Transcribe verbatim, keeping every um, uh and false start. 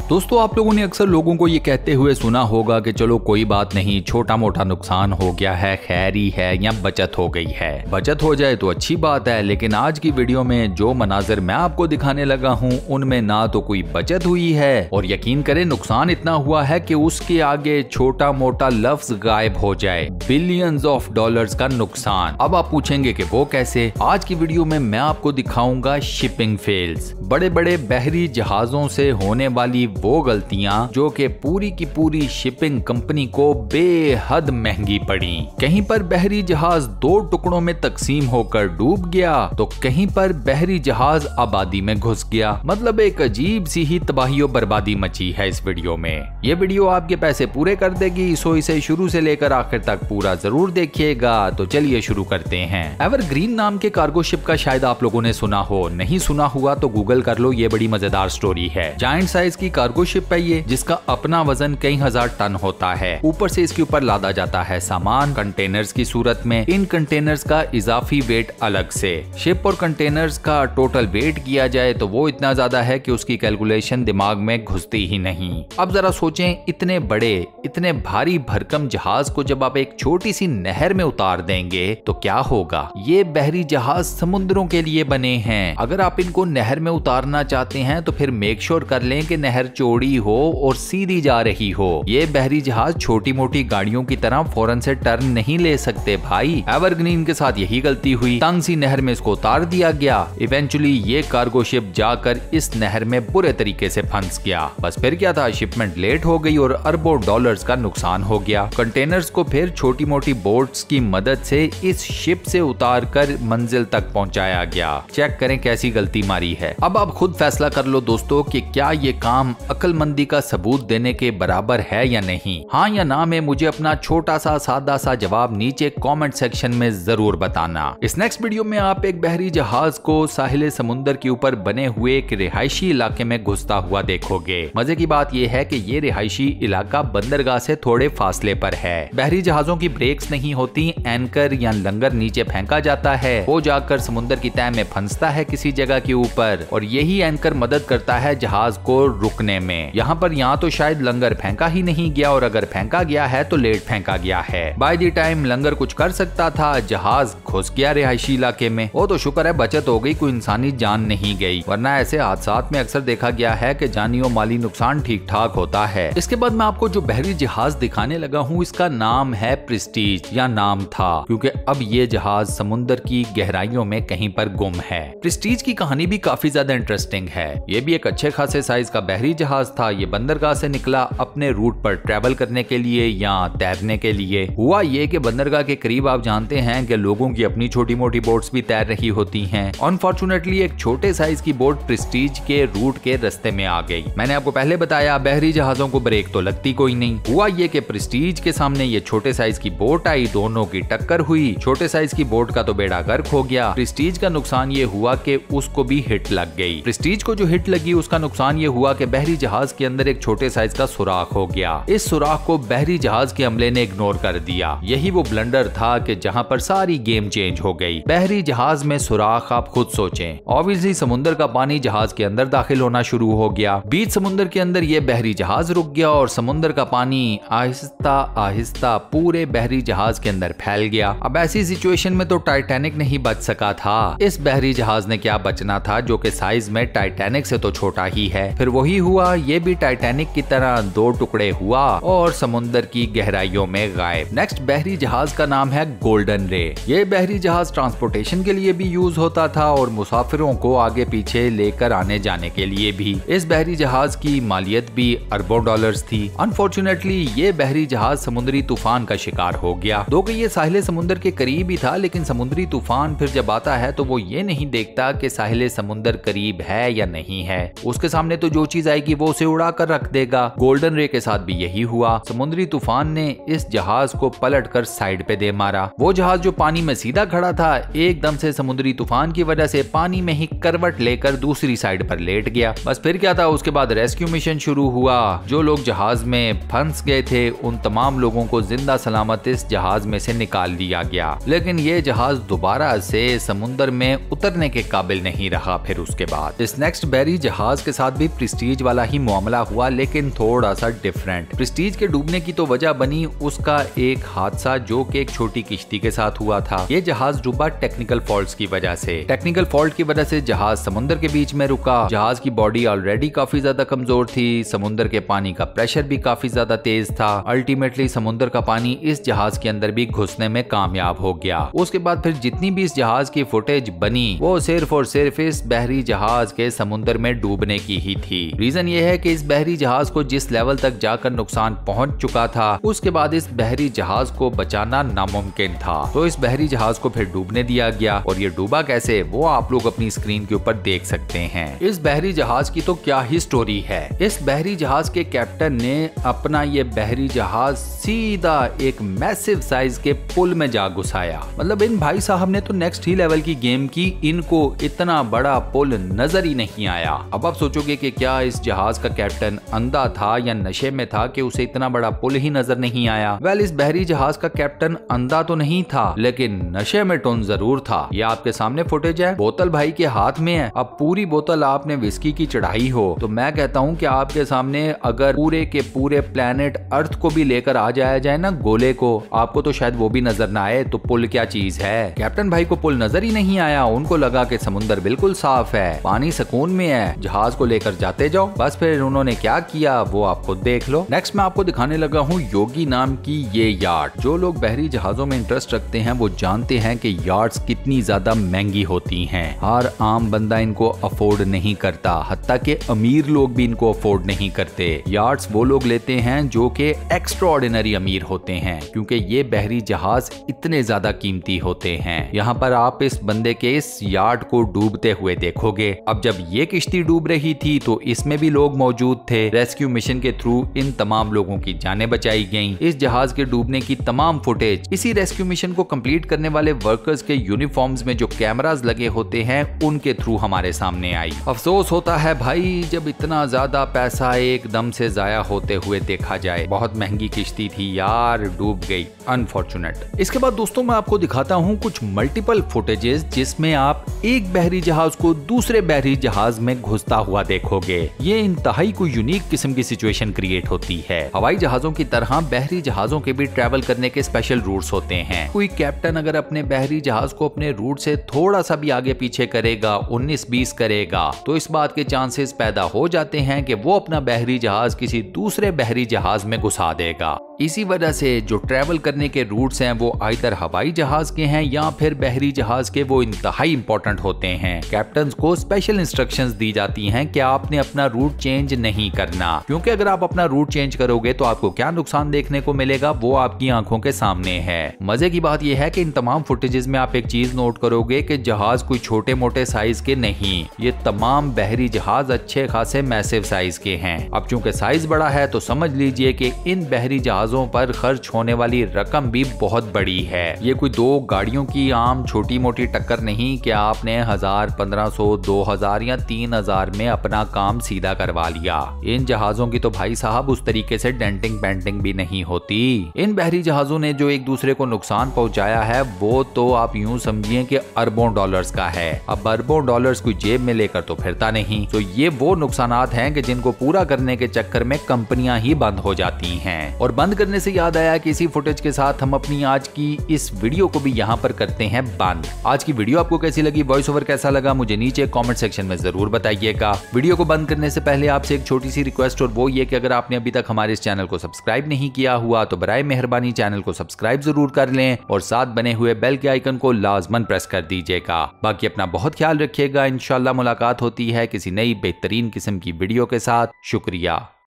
दोस्तों आप लोगों ने अक्सर लोगों को ये कहते हुए सुना होगा कि चलो कोई बात नहीं, छोटा मोटा नुकसान हो गया है, खैरी है या बचत हो गई है। बचत हो जाए तो अच्छी बात है, लेकिन आज की वीडियो में जो मनाजिर मैं आपको दिखाने लगा हूँ उनमें ना तो कोई बचत हुई है और यकीन करें नुकसान इतना हुआ है कि उसके आगे छोटा मोटा लफ्ज गायब हो जाए। बिलियंस ऑफ डॉलर्स का नुकसान। अब आप पूछेंगे कि वो कैसे? आज की वीडियो में मैं आपको दिखाऊंगा शिपिंग फेल्स, बड़े बड़े बहरी जहाजों से होने वाली वो गलतियां जो कि पूरी की पूरी शिपिंग कंपनी को बेहद महंगी पड़ी। कहीं पर बहरी जहाज दो टुकड़ों में तकसीम होकर डूब गया तो कहीं पर बहरी जहाज आबादी में घुस गया। मतलब एक अजीब सी ही तबाही और बर्बादी मची है इस वीडियो में। ये वीडियो आपके पैसे पूरे कर देगी, सो इसे शुरू से लेकर आखिर तक पूरा जरूर देखिएगा। तो चलिए शुरू करते हैं। एवरग्रीन नाम के कार्गो शिप का शायद आप लोगों ने सुना हो, नहीं सुना हुआ तो गूगल कर लो, ये बड़ी मजेदार स्टोरी है। जायंट साइज की कार्गो शिप है ये, जिसका अपना वजन कई हजार टन होता है। ऊपर से इसके ऊपर लादा जाता है सामान कंटेनर्स की सूरत में। इन कंटेनर्स का इजाफी वेट अलग से। शिप और कंटेनर्स का टोटल वेट किया जाए तो वो इतना ज्यादा है कि उसकी कैलकुलेशन दिमाग में घुसती ही नहीं। अब जरा सोचें, इतने बड़े इतने भारी भरकम जहाज को जब आप एक छोटी सी नहर में उतार देंगे तो क्या होगा? ये बहरी जहाज समुद्रों के लिए बने हैं। अगर आप इनको नहर में उतारना चाहते हैं तो फिर मेक श्योर कर लें कि नहर चौड़ी हो और सीधी जा रही हो। ये बहरी जहाज छोटी मोटी गाड़ियों की तरह फौरन से टर्न नहीं ले सकते भाई। एवरग्रीन के साथ यही गलती हुई, तंग सी नहर में इसको उतार दिया गया। इवेंचुअली ये कार्गो शिप जाकर इस नहर में बुरे तरीके से फंस गया। बस फिर क्या था, शिपमेंट लेट हो गई और अरबों डॉलर्स का नुकसान हो गया। कंटेनर्स को फिर छोटी मोटी बोट्स की मदद से इस शिप से उतार कर मंजिल तक पहुंचाया गया। चेक करें कैसी गलती मारी है। अब आप खुद फैसला कर लो दोस्तों कि क्या ये काम अक्लमंदी का सबूत देने के बराबर है या नहीं। हाँ या ना में मुझे अपना छोटा सा सादा सा जवाब नीचे कमेंट सेक्शन में जरूर बताना। इस नेक्स्ट वीडियो में आप एक बहरी जहाज को साहिले समुंदर के ऊपर बने हुए एक रिहायशी इलाके में घुसता हुआ देखोगे। मजे की बात यह है कि ये रिहायशी इलाका बंदरगाह से थोड़े फासले पर है। बहरी जहाजों की ब्रेक्स नहीं होती, एंकर या लंगर नीचे फेंका जाता है, वो जाकर समुद्र की तह में फंसता है किसी जगह के ऊपर और यही एंकर मदद करता है जहाज को रुकने में। यहाँ पर यहाँ तो शायद लंगर फेंका ही नहीं गया और अगर फेंका गया है तो लेट फेंका गया है। बाय द टाइम लंगर कुछ कर सकता था, जहाज घुस गया रिहायशी इलाके में। वो तो शुक्र है बचत हो गई, कोई इंसानी जान नहीं गई, वरना ऐसे हादसात में अक्सर देखा गया है कि जानी और माली नुकसान ठीक ठाक होता है। इसके बाद मैं आपको जो बहरी जहाज दिखाने लगा हूँ इसका नाम है प्रेस्टीज, या नाम था क्योंकि अब ये जहाज समुद्र की गहराइयों में कहीं पर गुम है। प्रेस्टीज की कहानी भी काफी ज्यादा इंटरेस्टिंग है। ये भी एक अच्छे खासे साइज का बहरी जहाज था। ये बंदरगाह से निकला अपने रूट पर ट्रैवल करने के लिए या तैरने के लिए। हुआ ये कि बंदरगाह के करीब आप जानते हैं कि लोगों की अपनी छोटी मोटी बोट्स भी तैर रही होती हैं। अनफॉर्चुनेटली एक छोटे साइज की बोट प्रेस्टीज के रूट के रास्ते में आ गई। मैंने आपको पहले बताया बहरी जहाजों को ब्रेक तो लगती कोई नहीं। हुआ ये कि प्रेस्टीज के सामने ये छोटे साइज की बोट आई, दोनों की टक्कर हुई। छोटे साइज की बोट का तो बेड़ा गर्क हो गया। प्रेस्टीज का नुकसान ये हुआ कि उसको भी हिट लग गई। प्रेस्टीज को जो हिट लगी उसका नुकसान ये हुआ कि बहरी जहाज के अंदर एक छोटे साइज का सुराख हो गया। इस सुराख को बहरी जहाज के अमले ने इग्नोर कर दिया। यही वो ब्लंडर था कि जहां पर सारी गेम चेंज हो गई। बहरी जहाज में सुराख आप खुद सोचें। ऑब्वियसली समुद्र का पानी जहाज के अंदर दाखिल होना शुरू हो गया। बीच समुद्र के अंदर ये बहरी जहाज रुक गया और समुद्र का पानी आहिस्ता आहिस्ता पूरे बहरी जहाज के अंदर फैल गया। अब ऐसी सिचुएशन में तो टाइटैनिक नहीं बच सका था। इस बहरी जहाज ने क्या बचना था जो कि साइज में टाइटैनिक से तो छोटा ही है। फिर वही हुआ, ये भी टाइटैनिक की तरह दो टुकड़े हुआ और समुद्र की गहराइयों में गायब। नेक्स्ट बहरी जहाज का नाम है गोल्डन रे। ये बहरी जहाज ट्रांसपोर्टेशन के लिए भी यूज होता था और मुसाफिरों को आगे पीछे लेकर आने जाने के लिए भी। इस बहरी जहाज की मालियत भी अरबों डॉलर्स थी। अनफॉर्चुनेटली ये बहरी जहाज समुद्री तूफान का शिकार हो गया। दो कि ये साहिले समुद्र के करीब ही था, लेकिन समुद्री तूफान फिर जब आता है तो वो ये नहीं देखता कि साहिले समुद्र करीब है या नहीं है। उसके सामने तो जो चीज आएगी वो उसे उड़ा कर रख देगा। गोल्डन रे के साथ भी यही हुआ। समुद्री तूफान ने इस जहाज को पलट कर साइड पे दे मारा। वो जहाज जो पानी में सीधा खड़ा था एकदम से समुद्री तूफान की वजह से पानी में ही करवट लेकर दूसरी साइड पर लेट गया। बस फिर क्या था, उसके बाद रेस्क्यू मिशन शुरू हुआ। जो लोग जहाज में फंस गए थे उन तमाम लोगों को जिंदा सलामत इस जहाज में से निकाल लिया गया, लेकिन ये जहाज दोबारा से समुद्र में उतरने के काबिल नहीं रहा। फिर उसके बाद इस नेक्स्ट बहरी जहाज के साथ भी प्रेस्टीज वाला वाला ही मामला हुआ, लेकिन थोड़ा सा डिफरेंट। प्रेस्टीज के डूबने की तो वजह बनी उसका एक हादसा जो कि एक छोटी किश्ती के साथ हुआ था। ये जहाज डूबा टेक्निकल फॉल्ट्स की वजह से। टेक्निकल फॉल्ट की वजह से जहाज समुद्र के बीच में रुका। जहाज की बॉडी ऑलरेडी काफी ज्यादा कमजोर थी, समुद्र के पानी का प्रेशर भी काफी ज्यादा तेज था। अल्टीमेटली समुद्र का पानी इस जहाज के अंदर भी घुसने में कामयाब हो गया। उसके बाद फिर जितनी भी इस जहाज की फुटेज बनी वो सिर्फ और सिर्फ इस बहरी जहाज के समुद्र में डूबने की ही थी। रीजन ये है कि इस बहरी जहाज को जिस लेवल तक जाकर नुकसान पहुंच चुका था, उसके बाद इस बहरी जहाज को बचाना नामुमकिन था। तो इस बहरी जहाज को फिर डूबने दिया गया, और ये डूबा कैसे वो आप लोग अपनी स्क्रीन के ऊपर देख सकते हैं। इस बहरी जहाज की तो क्या ही स्टोरी है। इस बहरी जहाज के कैप्टन ने अपना ये बहरी जहाज सीधा एक मैसिव साइज के पुल में जा घुसाया। मतलब इन भाई साहब ने तो नेक्स्ट ही लेवल की गेम की, इनको इतना बड़ा पुल नजर ही नहीं आया। अब आप सोचोगे कि क्या इस जहाज का कैप्टन अंधा था या नशे में था कि उसे इतना बड़ा पुल ही नजर नहीं आया। वेल, इस बहरी जहाज का कैप्टन अंधा तो नहीं था, लेकिन नशे में टोन जरूर था। ये आपके सामने फुटेज है, बोतल भाई के हाथ में है। अब पूरी बोतल आपने विस्की की चढ़ाई हो तो मैं कहता हूँ कि आपके सामने अगर पूरे के पूरे प्लेनेट अर्थ को भी लेकर आ जाया जाए ना, गोले को, आपको तो शायद वो भी नजर ना आए। तो पुल क्या चीज है। कैप्टन भाई को पुल नजर ही नहीं आया। उनको लगा कि समुद्र बिल्कुल साफ है, पानी सुकून में है, जहाज को लेकर जाते जाओ। बस फिर उन्होंने क्या किया वो आपको देख लो। नेक्स्ट मैं आपको दिखाने लगा हूँ योगी नाम की ये यार्ड। जो लोग बहरी जहाजों में इंटरेस्ट रखते हैं वो जानते हैं कि यार्ड्स कितनी ज्यादा महंगी होती हैं। हर आम बंदा इनको अफोर्ड नहीं करता, हत्ता के अमीर लोग भी इनको अफोर्ड नहीं करते। यार्ड्स वो लोग लेते हैं जो कि एक्स्ट्राऑर्डिनरी अमीर होते हैं, क्योंकि ये बहरी जहाज इतने ज्यादा कीमती होते हैं। यहाँ पर आप इस बंदे के इस यार्ड को डूबते हुए देखोगे। अब जब ये किश्ती डूब रही थी तो इसमें भी लोग मौजूद थे। रेस्क्यू मिशन के थ्रू इन तमाम लोगों की जानें बचाई गईं। इस जहाज के डूबने की तमाम फुटेज इसी रेस्क्यू मिशन को कंप्लीट करने वाले वर्कर्स के यूनिफॉर्म्स में जो कैमरास लगे होते हैं उनके थ्रू हमारे सामने आई। अफसोस होता है भाई जब इतना ज्यादा पैसा एकदम से जाया होते हुए देखा जाए। बहुत महंगी किश्ती थी यार, डूब गई, अनफॉर्चुनेट। इसके बाद दोस्तों मैं आपको दिखाता हूँ कुछ मल्टीपल फुटेजेस जिसमें आप एक बहरी जहाज को दूसरे बहरी जहाज में घुसता हुआ देखोगे। ये इंतहाई कोई यूनिक किस्म की सिचुएशन क्रिएट होती है। हवाई जहाजों की तरह बहरी जहाजों के भी ट्रैवल करने के स्पेशल रूट्स होते हैं। कोई कैप्टन अगर अपने बहरी जहाज को अपने रूट से थोड़ा सा भी आगे पीछे करेगा, उन्नीस बीस करेगा, तो इस बात के चांसेस पैदा हो जाते हैं कि वो अपना बहरी जहाज किसी दूसरे बहरी जहाज में घुसा देगा। इसी वजह से जो ट्रैवल करने के रूट्स हैं वो आइदर हवाई जहाज के हैं या फिर बहरी जहाज के, वो इंतहाई इंपॉर्टेंट होते हैं। कैप्टन को स्पेशल इंस्ट्रक्शंस दी जाती हैं कि आपने अपना रूट चेंज नहीं करना, क्योंकि अगर आप अपना रूट चेंज करोगे तो आपको क्या नुकसान देखने को मिलेगा वो आपकी आंखों के सामने है। मजे की बात यह है कि इन तमाम फुटेजेस में आप एक चीज नोट करोगे कि जहाज कोई छोटे मोटे साइज के नहीं, ये तमाम बहरी जहाज अच्छे खासे मैसिव साइज के हैं। अब चूंकि साइज बड़ा है तो समझ लीजिए कि इन बहरी जहाजों पर खर्च होने वाली रकम भी बहुत बड़ी है। ये कोई दो गाड़ियों की आम छोटी मोटी टक्कर नहीं कि आपने हजार, पंद्रह सौ, दो हजार या तीन हजार में अपना काम सीधा करवा लिया। इन जहाजों की तो भाई साहब उस तरीके से डेंटिंग पेंटिंग भी नहीं होती। इन बहरी जहाजों ने जो एक दूसरे को नुकसान पहुंचाया है वो तो आप यूं समझिए कि अरबों डॉलर्स का है। अब अरबों डॉलर्स को जेब में लेकर तो फिरता नहीं। तो ये वो नुकसानात हैं कि जिनको पूरा करने के चक्कर में कंपनियां ही बंद हो जाती हैं। और बंद करने से याद आया कि इसी फुटेज के साथ हम अपनी आज की इस वीडियो को भी यहाँ पर करते हैं बंद। आज की वीडियो आपको कैसी लगी, वॉइस ओवर कैसा लगा, मुझे नीचे कमेंट सेक्शन में जरूर बताइएगा। वीडियो को बंद करने से पहले आपसे एक छोटी सी रिक्वेस्ट, और वो ये कि अगर आपने अभी तक हमारे इस चैनल को सब्सक्राइब नहीं किया हुआ तो बराए मेहरबानी चैनल को सब्सक्राइब जरूर कर लें और साथ बने हुए बेल के आइकन को लाजमन प्रेस कर दीजिएगा। बाकी अपना बहुत ख्याल रखिएगा। इंशाल्लाह मुलाकात होती है किसी नई बेहतरीन किस्म की वीडियो के साथ। शुक्रिया।